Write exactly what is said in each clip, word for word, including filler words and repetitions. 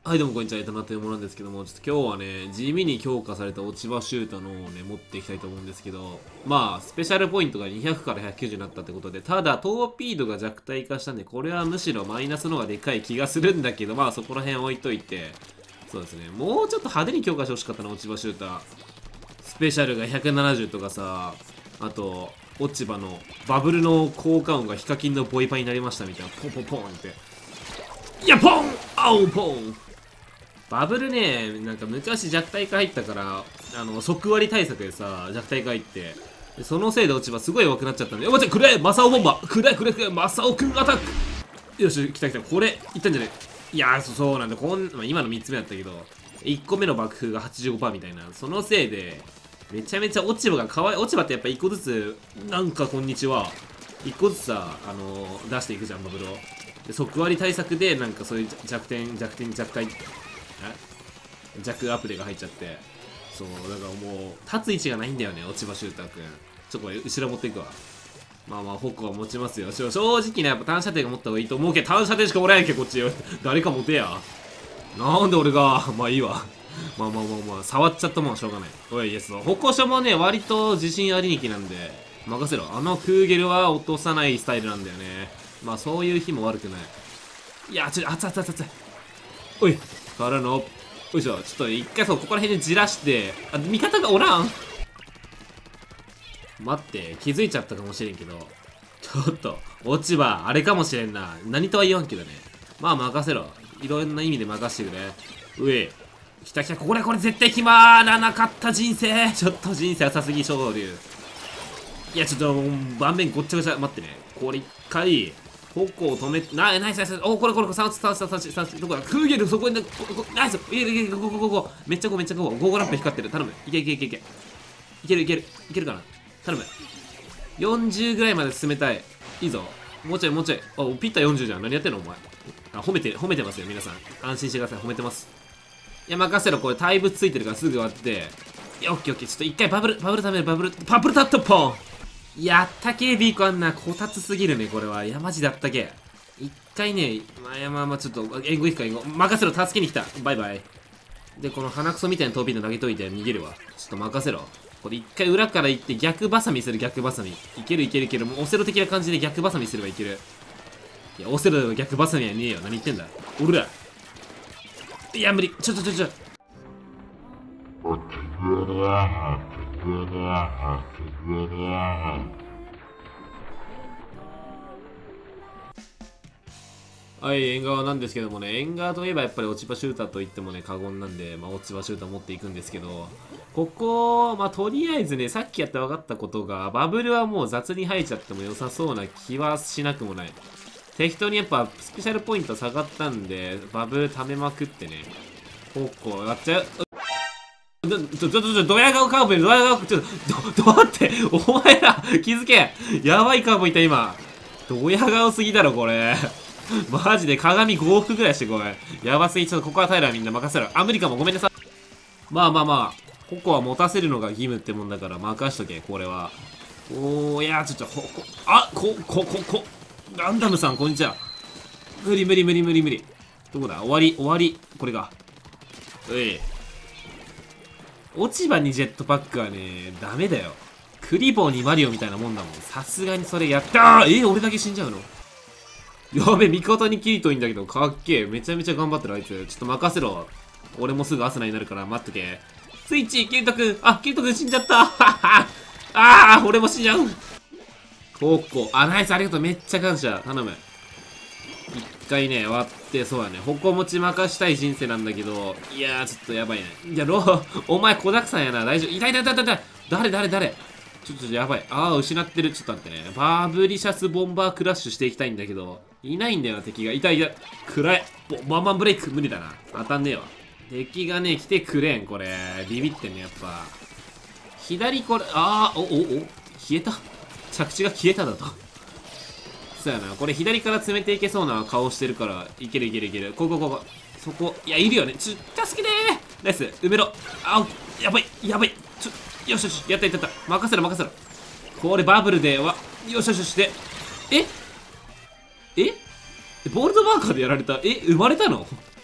はい、どうもこんにちは、えたなというものなんですけども、ちょっと今日はね、地味に強化された落ち葉シュートのをね、持っていきたいと思うんですけど、まあ、スペシャルポイントがにひゃくからひゃくきゅうじゅうになったってことで、ただ、トーピードが弱体化したんで、これはむしろマイナスの方がでかい気がするんだけど、まあ、そこら辺置いといて、そうですね、もうちょっと派手に強化してほしかったな、落ち葉シューター。スペシャルがひゃくななじゅうとかさ、あと、落ち葉のバブルの効果音がヒカキンのボイパになりましたみたいな、ポンポンポンって。いや、ポンアウポンバブルね、なんか昔弱体化入ったから、あの、即割対策でさ、弱体化入って、でそのせいで落ち葉すごい弱くなっちゃったんで、お待ちくれマサオボンバくれくれくれマサオくんアタックよし、来た来た。これ、いったんじゃねいやー、そそうなんだ。こん、まあ、今のみっつめだったけど、いっこめの爆風が はちじゅうごパーセント みたいな、そのせいで、めちゃめちゃ落ち葉がかわい、落ち葉ってやっぱいっこずつ、なんかこんにちは、いっこずつさ、あのー、出していくじゃん、バブルを。で、即割対策で、なんかそういう弱点、弱点、弱体、弱アプリが入っちゃって、そうだからもう立つ位置がないんだよね、落ち葉シューターくん。ちょっとこれ後ろ持っていくわ。まあまあ矛は持ちますよ。正直ね、やっぱ単射程が持った方がいいと思うけど、単射程しかおらんけこっちよ。誰か持てや。なんで俺がまあいいわ。まあまあまあまあ触っちゃったもんはしょうがない。おいイエスの歩行者もね、割と自信ありにきなんで任せろ。あのクーゲルは落とさないスタイルなんだよね。まあそういう日も悪くない。いやちょっと熱々熱々。おいからのよいしょ、ちょっと一回そう、ここら辺でじらして、あ、味方がおらん待って、気づいちゃったかもしれんけど、ちょっと、落ち葉、あれかもしれんな。何とは言わんけどね。まあ任せろ。いろんな意味で任してくれ。上。来た来た、ここでこれ絶対決まらなかった人生ちょっと人生浅すぎ、昇竜。いや、ちょっと、盤面ごっちゃごちゃ。待ってね。これ一回、矛を止め、な、ナイスナイス。お、これこれこれ、さんつ、さんつ、さんつ、さんつ、どこだクーゲル、そこに、ナイスいけるいける、ゴーゴーゴーゴー。めっちゃゴーめっちゃゴー。ゴーゴーランプ光ってる。頼む。いけいけいけいけ。いけるいける。いけるかな頼む。よんじゅうぐらいまで進めたい。いいぞ。もうちょいもうちょい。あ、ピッタよんじゅうじゃん。何やってんのお前。あ、褒めて、褒めてますよ、皆さん。安心してください。褒めてます。いや、任せろ。これ、対物ついてるからすぐ終わって。いや、オッケーオッケー。ちょっと一回バブル、バブルためる、バブル、パブルタットポンやったけー、ビーコあんな、こたつすぎるね、これは。いや、マジだったけ。一回ね、まあ、いやまあまあ、ちょっと、援護行くか、援護。任せろ、助けに来た。バイバイ。で、この鼻くそみたいなトーピーの投げといて逃げるわ。ちょっと任せろ。これ一回裏から行って逆バサミする、逆バサミ。いけるいけるいける。もうオセロ的な感じで逆バサミすればいける。いや、オセロの逆バサミはねえよ。何言ってんだ。おら。いや、無理。ちょちょちょちょ。はい、縁側なんですけどもね、縁側といえばやっぱり落ち葉シューターといってもね、過言なんで、まあ、落ち葉シューター持っていくんですけど、ここ、まあ、とりあえずね、さっきやって分かったことが、バブルはもう雑に入っちゃっても良さそうな気はしなくもない。適当にやっぱ、スペシャルポイント下がったんで、バブル溜めまくってね、ここ、やっちゃう。ちょ、ちょ、ちょ、ちょ、ドヤ顔カーブいる、ドヤ顔、ちょ、ど、ど、待って、お前ら、気づけやばいカーブいた、今。ドヤ顔すぎだろ、これ。マジで鏡ご往復ぐらいしてこい。やばすぎ。ちょっとここは平みんな任せろ。あ、無理かも。ごめんなさい。まあまあまあ。ここは持たせるのが義務ってもんだから任しとけ、これは。おー、いや、ちょっと、こ、こ、あ、こ、こ、こ、こ。ガンダムさん、こんにちは。無理無理無理無理無理。どこだ終わり、終わり。これが。うい。落ち葉にジェットパックはね、ダメだよ。クリボーにマリオみたいなもんだもん。さすがにそれやったー。えー、俺だけ死んじゃうのやべ、味方にキリトいいんだけど、かっけえ。めちゃめちゃ頑張ってる、あいつ。ちょっと任せろ。俺もすぐアスナになるから待っとけ。スイッチ、キリトくん。あ、キリトくん死んじゃった。はっはあー、俺も死んじゃう。ここ。あ、ナイス、ありがとう。めっちゃ感謝。頼む。一回ね、割って、そうだね。矛持ち任したい人生なんだけど、いやー、ちょっとやばいね。いや、ロー、お前、子だくさんやな。大丈夫。痛い痛い痛い痛い痛い。誰誰誰ちょっとやばい。ああ、失ってる。ちょっと待ってね。バーブリシャスボンバークラッシュしていきたいんだけど、いないんだよな、敵が。痛い痛い。暗い。バンバンブレイク。無理だな。当たんねえわ。敵がね、来てくれん、これ。ビビってんね、やっぱ。左これ、ああ、お、お、お、消えた。着地が消えただと。そうやな。これ左から詰めていけそうな顔してるから、いけるいけるいける。ここ、ここ。そこ。いや、いるよね。ちょ、助けてーナイス。埋めろ。あ、やばい。やばい。ちょ、よしよし。やったやったやった。任せろ任せろ。これバブルで、わ、よしよしよしで。ええボールドマーカーでやられた。え生まれたの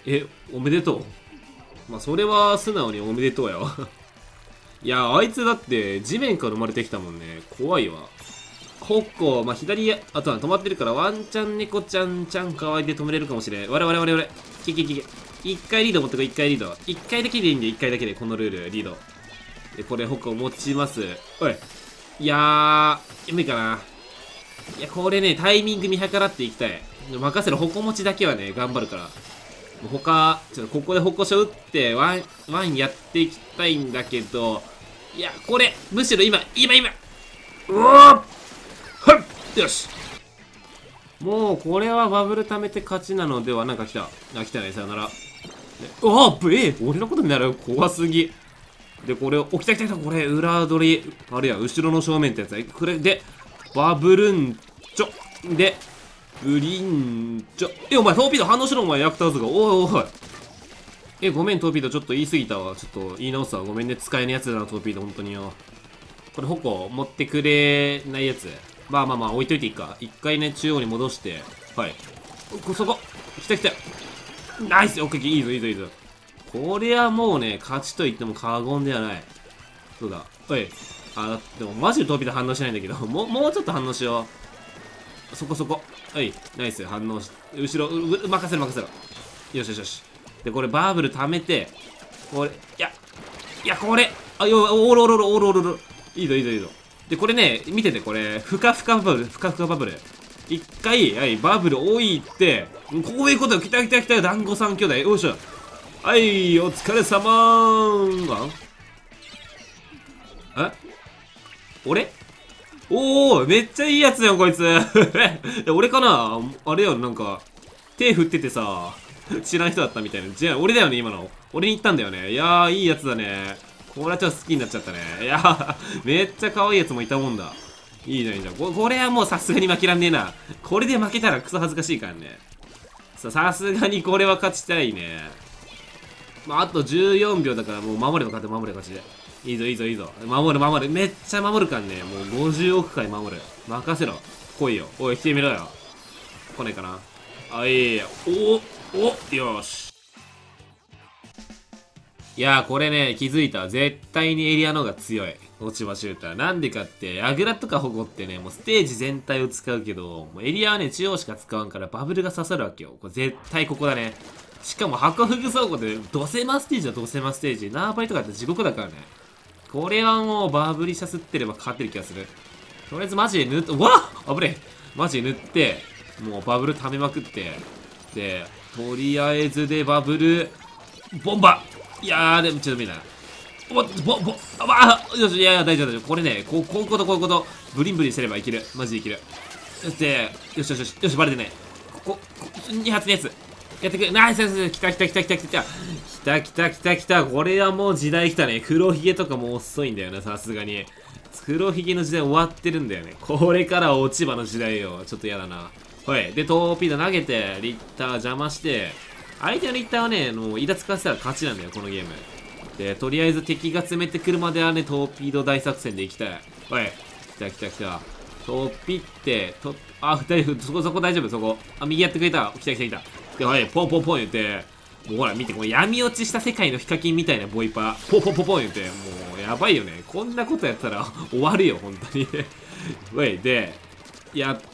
え、おめでとう。まあ、それは素直におめでとうよ。いや、あいつだって地面から生まれてきたもんね。怖いわ。ホッコ、まあ、左、あとは止まってるから、ワンチャン猫ちゃんちゃんかわいいで止めれるかもしれん。我々我々。キキキキ。一回リード持ってこい、一回リード。一回だけでいいんで、一回だけで、このルール、リード。で、これ、ホッコ持ちます。おい。いやー、無理かな。いや、これね、タイミング見計らっていきたい。任せる、ホコ持ちだけはね、頑張るから。他、ちょっとここでホコショ打って、ワン、ワンやっていきたいんだけど、いや、これ、むしろ今、今、今、うわーはいよしもう、これはバブル貯めて勝ちなのでは、なんか来た。あ、来たね、さよなら。うわっ、えー、俺のことになる怖すぎ。で、これを、お、来た来た来た、これ、裏取り。あれや、後ろの正面ってやつや。これで、バブルンチョ。で、ブリンチョ。え、お前、トーピード反応しろ、お前、ヤクターズが。おいおい。え、ごめん、トーピード、ちょっと言い過ぎたわ。ちょっと言い直すわ。ごめんね、使えねえやつだな、トーピード、本当によ。これ、矛持ってくれないやつ。まあまあまあ、置いといていいか。一回ね、中央に戻して。はい。そこ来た来たナイスオッケー、いいぞいいぞいいぞ。これはもうね、勝ちと言っても過言ではない。そうだ。おい。あ、でもマジでトーピード反応しないんだけど、もう、もうちょっと反応しよう。そこそこ。はい、ナイス、反応し、後ろ、う、う、任せろ任せろ。よしよしよし。で、これバーブル貯めて、これ、いや、いや、これ、あ、よ、オーロロロ、オーロロロ。いいぞいいぞいいぞ。で、これね、見てて、これ、ふかふかバブル、ふかふかバブル。一回、はい、バブル置いて、こういうことよ、来た来た来たよ、団子三兄弟。よいしょ。はい、お疲れ様ー。あえ俺おおめっちゃいいやつだよ、こいつ。俺かなあれよ、なんか、手振っててさ、知らん人だったみたいな。じゃあ、俺だよね、今の。俺に言ったんだよね。いやー、いいやつだね。これはちょっと好きになっちゃったね。いやー、めっちゃ可愛いやつもいたもんだ。いいじゃん、いいじゃん。ここれはもうさすがに負けらんねえな。これで負けたらクソ恥ずかしいからね。さ、さすがにこれは勝ちたいね。まあ、あとじゅうよんびょうだからもう守れば勝て、守れば勝ちで。いいぞいいぞいいぞ。守る守る。めっちゃ守るからね。もうごじゅうおく回守る。任せろ。来いよ。おい、来てみろよ。来ないかな。あ、いいや。おおよし。いやー、これね、気づいた。絶対にエリアの方が強い。落ち葉シューター。なんでかって、ヤグラとかホコってね、もうステージ全体を使うけど、もうエリアはね、中央しか使わんからバブルが刺さるわけよ。これ絶対ここだね。しかも、箱フグ倉庫で、ドセマステージはドセマステージ。縄張りとかって地獄だからね。これはもうバブリシャスってれば勝ってる気がする。とりあえずマジで塗って、うわっ危ねえマジで塗って、もうバブル溜めまくって、で、とりあえずでバブル、ボンバいやー、でもちょっと見えない。おボボあわあよし、いやいや、大丈夫大丈夫。これね、こう、こういうことこういうこと、ブリンブリンすればいける。マジでいける。そして、よしよしよし、よし、バレてない。ここ、に発のやつ。やってくれ。ナイスナイス。来た来た来た来た来た。来た来た来た来た。これはもう時代来たね。黒ひげとかも遅いんだよな、さすがに。黒ひげの時代終わってるんだよね。これからは落ち葉の時代よ。ちょっと嫌だな。はい。で、トーピード投げて、リッター邪魔して、相手のリッターはね、もうイラつかせたら勝ちなんだよ、このゲーム。で、とりあえず敵が詰めてくるまではね、トーピード大作戦で行きたい。はい。来た来た来た。トーピって、と、あ、二人、そこそこ大丈夫、そこ。あ、右やってくれた。来た来た来た。で、はい、ポンポンポン言って、もうほら見て、この闇落ちした世界のヒカキンみたいなボイパー、ポンポンポンポン言って、もうやばいよね。こんなことやったら終わるよ、本当に。ウェイ、で、やった。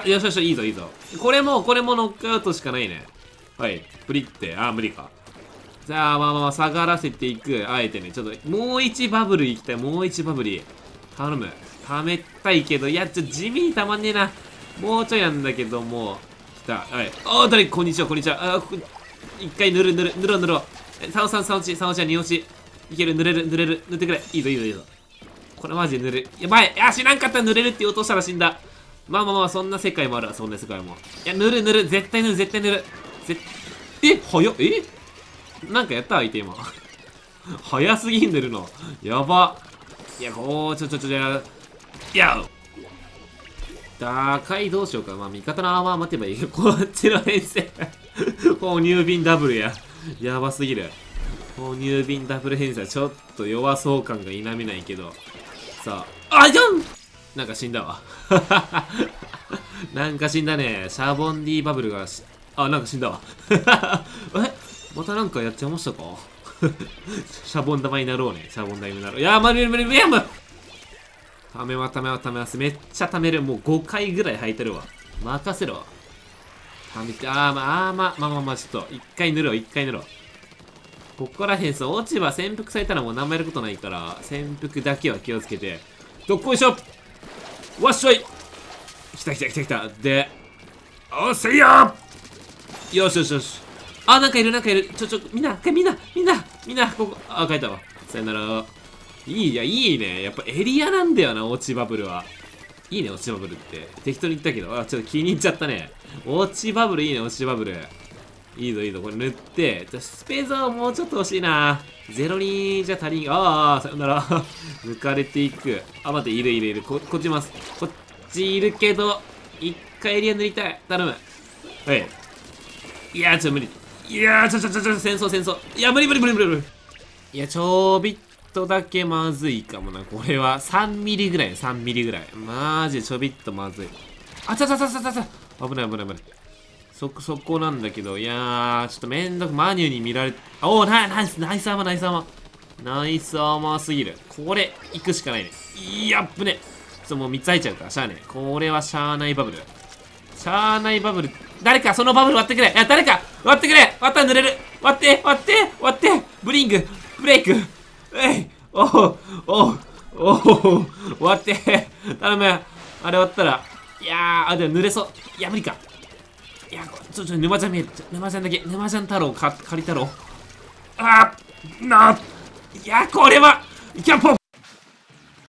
よしよし、いいぞいいぞ。これも、これもノックアウトしかないね。はい、プリって、あ、無理か。じゃあ、まあまあまあ、下がらせていく。あえてね、ちょっと、もう一バブルいきたい。もう一バブル。頼む。溜めたいけど、いや、ちょっと地味にたまんねえな。もうちょいなんだけども、来た。はい。あー、誰こんにちは、こんにちは。あー、ここ、一回塗る、塗る、塗ろう、塗ろう。さん、さん、さん落ち、さん落ちはに落ち。いける、塗れる、塗れる、塗ってくれ。いいぞ、いいぞ、いいぞ。これマジで塗る。やばい。いや、知らんかったら塗れるって言おうとしたら死んだ。まあまあまあ、そんな世界もあるわ、そんな世界も。いや、塗る、塗る、絶対塗る、絶対塗る。ぜえ、早っ、えなんかやった相手今。早すぎん塗るの。やば。いや、こう、ちょちょちょ、じゃいや、高いどうしようか。まあ、味方のアーマー待てばいい。こっちの編成。こう、入便ダブルや。やばすぎる。こう、入便ダブル編成はちょっと弱そう感が否めないけど。さあ、あ、じゃんなんか死んだわ。なんか死んだね。シャボンディバブルがあ、なんか死んだわ。えまたなんかやっちゃいましたかシャボン玉になろうね。シャボン玉になろう。いやー、まるまる、いや、まためまためまためます。めっちゃためる。もうごかいぐらい履いてるわ。任せろ。ためて、あーまあ、あーまあ、まあまあまあ、ちょっと、一回塗ろう、一回塗ろう。ここらへん、そう、落ち葉潜伏されたらもう何もやることないから、潜伏だけは気をつけて。どっこいしょわっしょい来た来た来た来た。で、おっせいやよしよしよし。あ、なんかいるなんかいる。ちょちょ、みんな、みんな、みんな、みんな、ここ、あ、書いたわ。さよなら。いい、や、いいね。やっぱエリアなんだよな、落ちバブルは。いいね、落ちバブルって。適当に言ったけど、あ、ちょっと気に入っちゃったね。落ちバブルいいね、落ちバブル。いいぞいいぞ、これ塗って。スペーザーもうちょっと欲しいな。ゼロにじゃ足りん。ああ、さよなら。抜かれていく。あ、待って、いるいるいる。こ、こっちいます。こっちいるけど、一回エリア塗りたい。頼む。はい。いやー、ちょ、無理。いやー、ちょちょちょちょ、戦争戦争。いや、無理無理無理無理無理。いや、ちょびっとだけまずいかもな。これはさんミリぐらい、さんミリぐらい。マジでちょびっとまずい。あちゃちゃちゃちゃちゃちゃ。危ない危ない危ない。そこそこなんだけど、いやー、ちょっとめんどく、マニューに見られ、おー、ナイス、ナイスアーマー、ナイスアーマー。ナイスアーマーすぎる。これ、行くしかないね。いやっぶね。ちょっともうみっつ入っちゃうから、しゃあね。これはしゃあないバブル。しゃあないバブル。誰かそのバブル割ってくれ。いや、誰か割ってくれ。割ったら濡れる。割って、割って、割って。ブリング、ブレイク。えい。おう、おう、おう、割って。頼む。あれ割ったら。いやー、あ、でも濡れそう。いや、無理か。いや、ちょ、ちょ、沼ちゃん見える。沼ちゃんだけ。沼ちゃん太郎か、借り太郎。あー、なあ。いや、これは、キャンポン